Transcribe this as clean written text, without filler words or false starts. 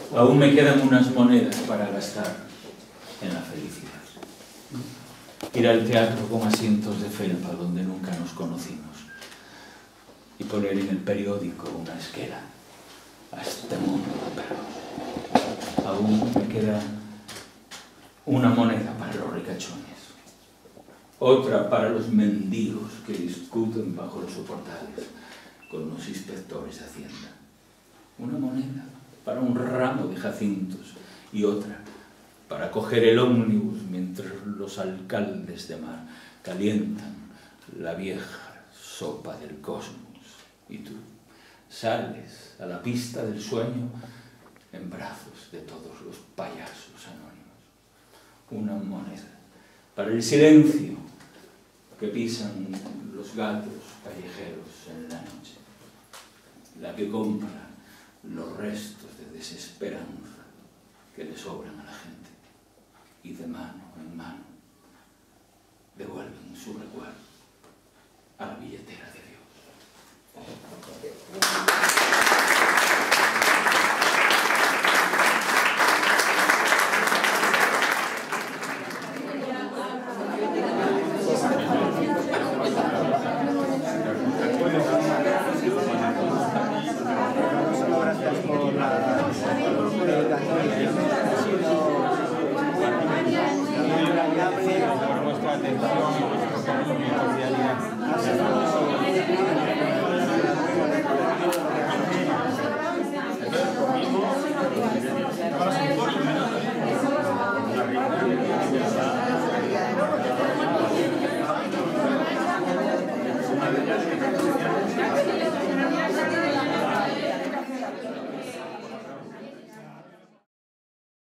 Aún me quedan unas monedas para gastar en la felicidad. Ir al teatro con asientos de felpa donde nunca nos conocimos y poner en el periódico una esquela a este mundo de perros. Aún me queda una moneda para los ricachones, otra para los mendigos que discuten bajo los soportales con los inspectores de Hacienda, una moneda para un ramo de jacintos y otra para coger el ómnibus mientras los alcaldes de mar calientan la vieja sopa del cosmos y tú sales a la pista del sueño en brazos de todos los payasos anónimos. Una moneda para el silencio que pisan los gatos callejeros en la noche, la que compra los restos de desesperanza que le sobran a la gente y de mano en mano devuelven su recuerdo a la billetera de Dios. Por nuestra atención.